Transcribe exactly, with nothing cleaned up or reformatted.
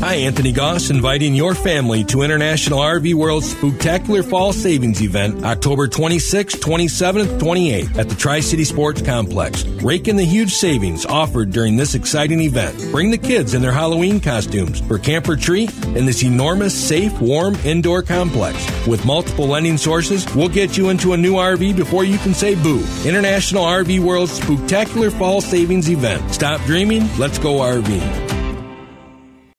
Hi, Anthony Goss, inviting your family to International R V World's Spooktacular Fall Savings Event, October twenty-sixth, twenty-seventh, twenty-eighth at the Tri-City Sports Complex. Rake in the huge savings offered during this exciting event. Bring the kids in their Halloween costumes for camp or treat in this enormous, safe, warm, indoor complex. With multiple lending sources, we'll get you into a new R V before you can say boo. International R V World's Spooktacular Fall Savings Event. Stop dreaming, let's go RVing.